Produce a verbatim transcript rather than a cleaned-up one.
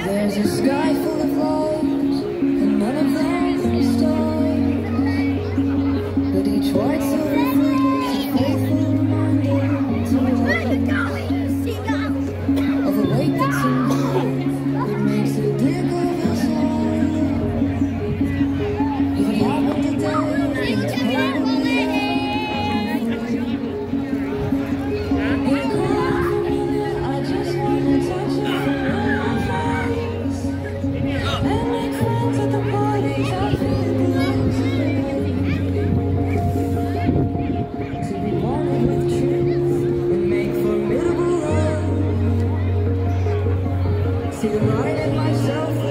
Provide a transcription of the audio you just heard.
There's a sky full of lights, and none of them are stars. But each white silver flickers a faithful reminder to of a wake that's in blue. It makes a dig of its heart. If it happened today, it's probably I just wanna touch you from my face and make friends at the party. I feel blessed to be wanted with truth and make formidable love. See the light in myself.